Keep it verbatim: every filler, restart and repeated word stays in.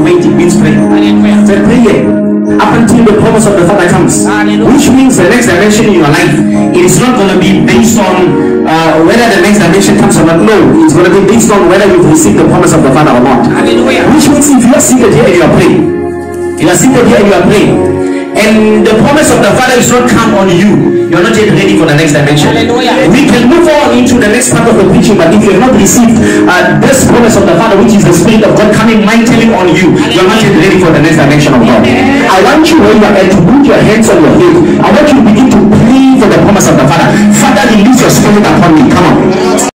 waiting means prayer. Say prayer up until the promise of the Father comes. Which means the next dimension in your life, it is not going to be based on uh, whether the next dimension comes or not. No, it's going to be based on whether you've received the promise of the Father or not. Which means if you are seated here and you are praying, you are seated here and you are praying, and the promise of the Father is not come on you, you are not yet ready for the next dimension. Hallelujah. We can move on into the next part of the preaching, but if you have not received uh, this promise of the Father, which is the Spirit of God coming mightily on you, you are not yet ready for the next dimension of God. I want you, where you are at, to put your hands on your head. I want you to begin to pray for the promise of the Father. Father, release your Spirit upon me. Come on.